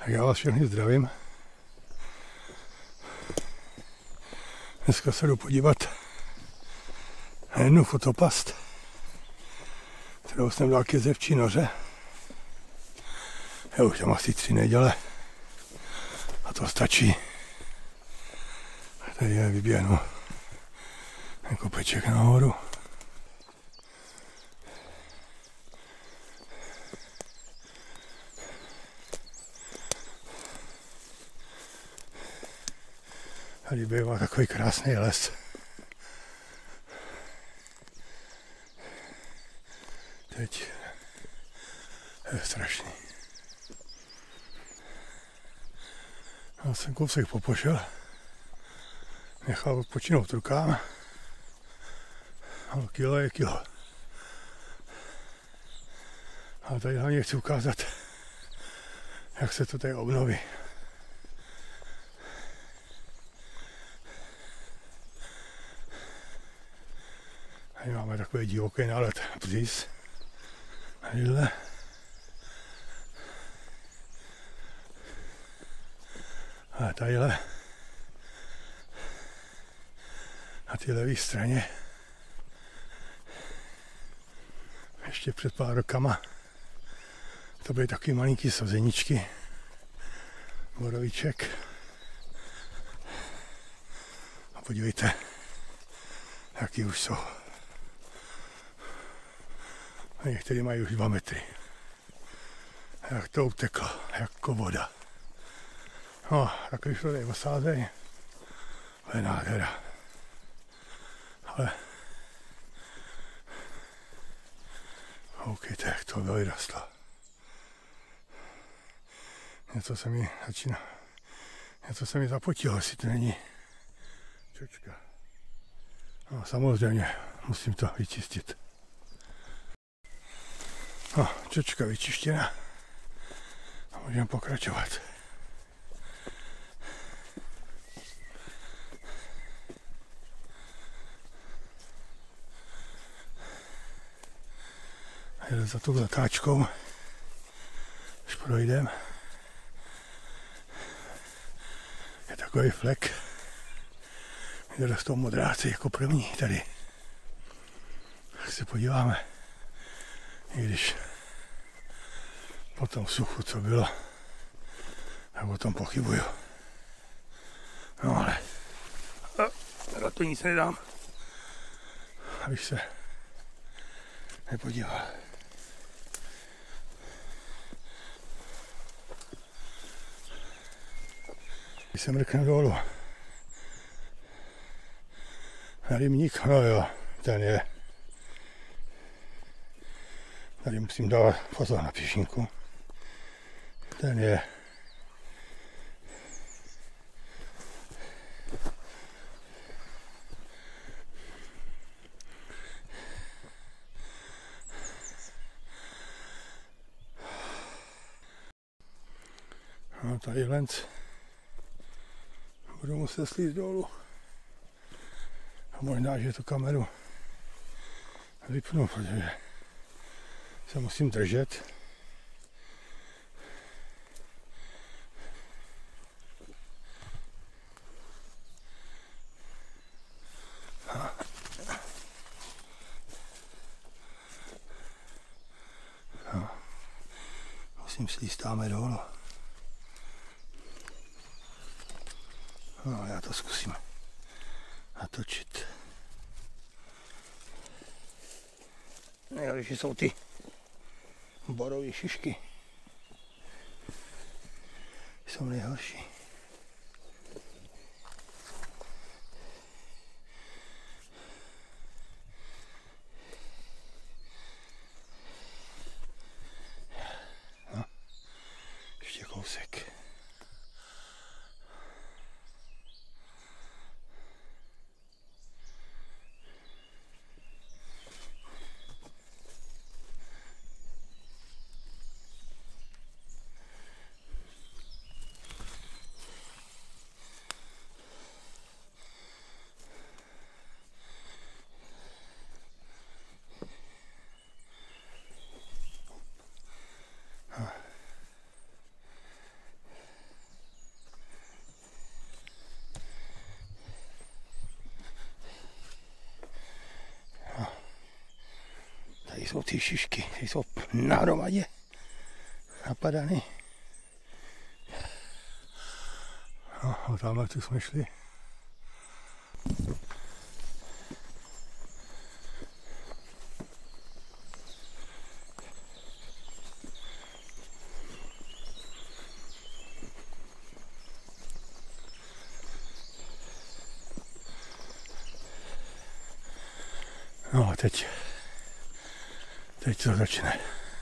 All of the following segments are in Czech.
Tak já vás všechny zdravím. Dneska se jdu podívat na jednu fotopast, kterou jsem dal ke Zevčí noře. Já už tam asi 3 neděle a to stačí. Tady je vyběhnu jako peček nahoru. Tady bývá takový krásný les. Teď je strašný. Já jsem kousek popošel, nechal odpočinout rukám, ale kilo je kilo. A tady hlavně chci ukázat, jak se to tady obnoví. Tady máme takový divoký nálet břiz. Tadyhle. A tadyhle. Na té levé straně. Ještě před pár rokama to byly takový malinký sazeničky. Borovíček. A podívejte, jaký už jsou. A některý mají už 2 metry. Jak to uteklo, jako voda. No, tak když to tady osázej, to je nádhera. Ale koukejte, jak to vyrostlo. Něco se mi zapotilo, jestli to není čočka. No, samozřejmě, musím to vyčistit. No, čočka vyčištěna. A můžeme pokračovat. Jde za tou zatáčkou, když projdem, je takový flek, kde rostou modráci jako první tady. Tak se podíváme, i když po tom suchu, co bylo, tak o tom pochybuju. No ale na to nic nedám, abych se nepodíval. Když se mrknu dolů, na rybník, no jo, ten je. Tady musím dávat pozor na píšinku. Ten je. No tady lenc. Budu muset slít dolů. A možná, že tu kameru vypnu, protože se musím držet. No. Musím slíst tamhle dolů. No, já to zkusím natočit. Nejlepší jsou ty borové šišky. Jsou nejhorší. No, ještě kousek. jsou ty šišky, ty jsou nahromadě napadaný. No, a tamhle tu jsme šli. No a teď to začne.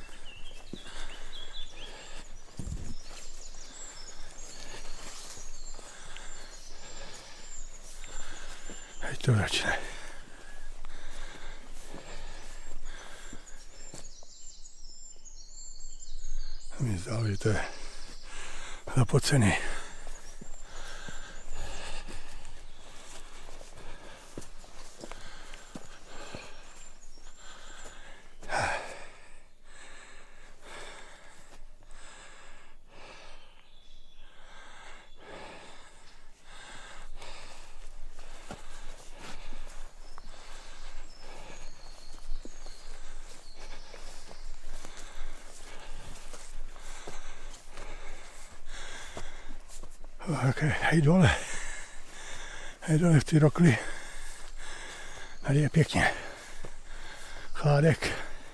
Teď to začne. Mi zdálo, že to je zapocený. Hej dole v ty rokli, tady je pěkně chládek,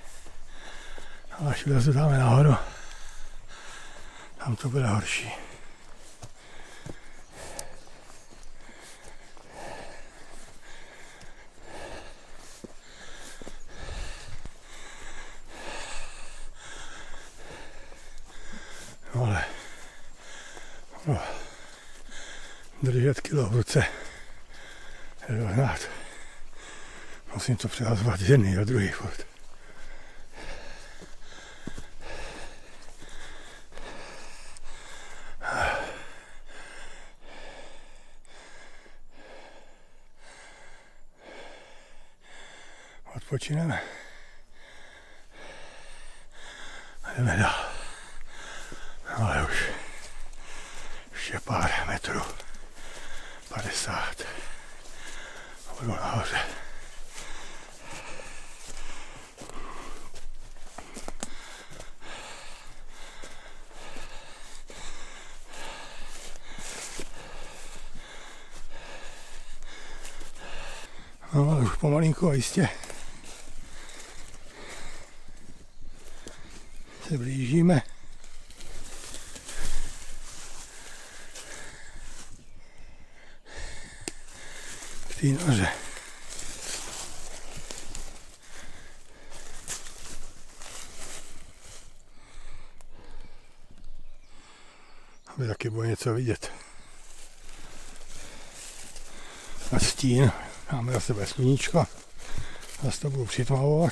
a až vylezu dáme nahoru, tam to bude horší. Ale držet kilo v ruce je dohnat. Musím to přehazovat z jedný do druhý furt. Odpočineme. A jdeme dál. Ale už je pár metrů. 50. Budu nahoře. No ale už pomalinku a jistě se blížíme. Nože. Aby taky bylo něco vidět. A stín. Máme za sebe sluníčko. Zase to budu přitmavovat.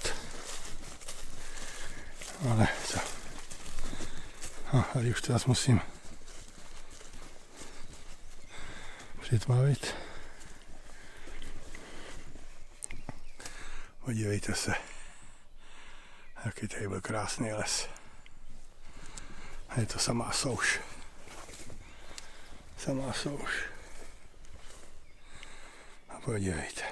Ale co? No, tady už to zase musím přitmavit. Podívejte se, jaký tady byl krásný les. Je to samá souš. Samá souš. A podívejte.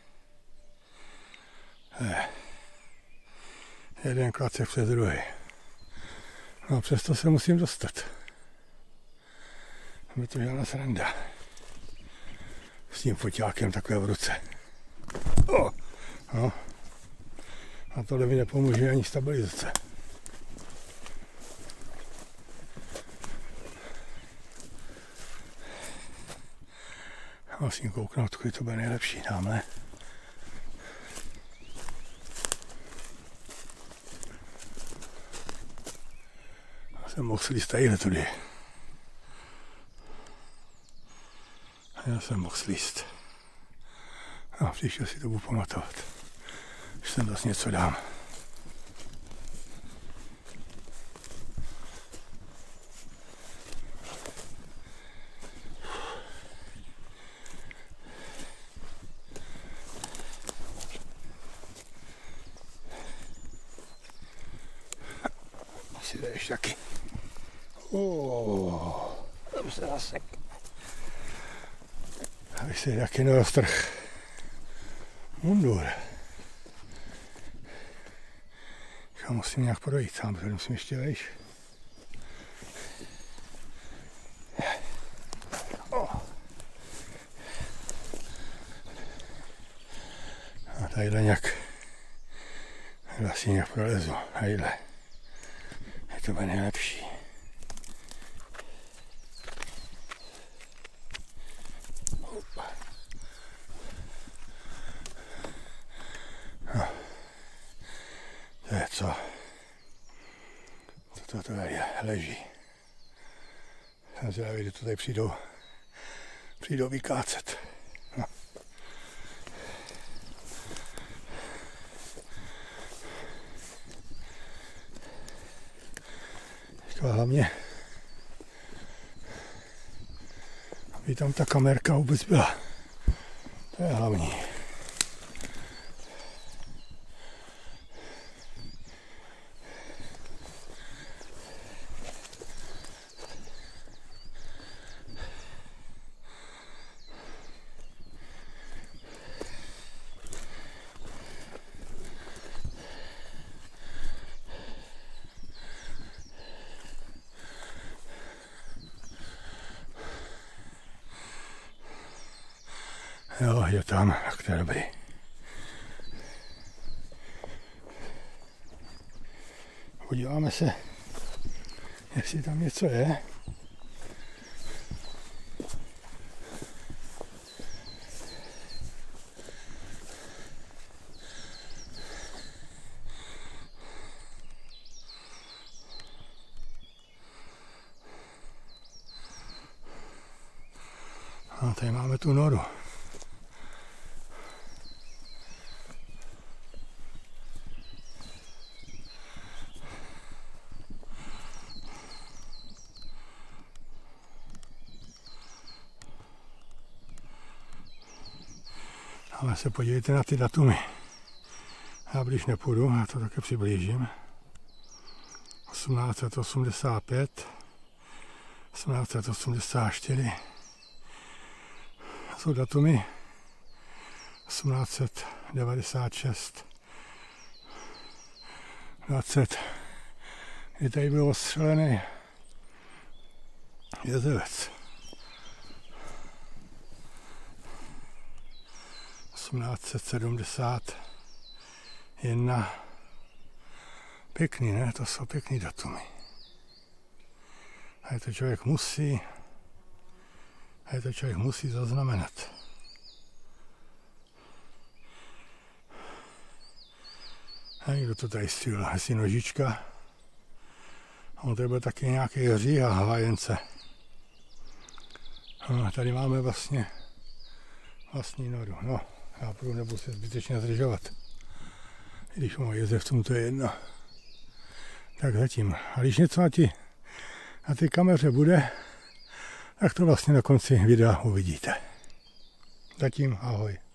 Jeden klacek přes druhý. No a přesto se musím dostat. Aby to žádná sranda. S tím foťákem takové v ruce. No. A tohle mi nepomůže ani stabilizace. Musím kouknout, kudy to bude nejlepší tamhle. Já jsem mohl slíst tadyhle tudy. Já jsem mohl slíst. No, příště si to budu pamatovat. Když sem zase něco dám. Asi jdeš taky. Tam se zasek. Aby se taky neroztrh mundur. Já musím nějak projít sám, protože musím ještě vejš. A tadyhle nějak vlastně nějak prolezu. Tadyhle. Je to bude nejlepší. No. To je co? Co to tady leží. Jsem zvědavý, že to tady přijdou vykácet. No. Hlavně, aby tam ta kamerka vůbec byla. To je hlavní. Jo, je tam, tak to je dobrý. Podíváme se, jestli tam něco je. A tady máme tu noru. Ale se podívejte na ty datumy. Já když nepůjdu, já to také přiblížím. 1885, 1884. Jsou datumy 1896, 20. Je tady byl ostřelený jezevec. 1871. Pěkný, ne? To jsou pěkný datumy. A je to člověk musí zaznamenat. A někdo to tady střílel, jestli nožička. On tady byl taky nějaký hřích a vajence. No, a tady máme vlastní noru. No, já půjdu, nebudu se zbytečně zdržovat. I když můj jezevcům to je jedno. Tak zatím. A když něco na té kameře bude, tak to vlastně na konci videa uvidíte. Zatím ahoj.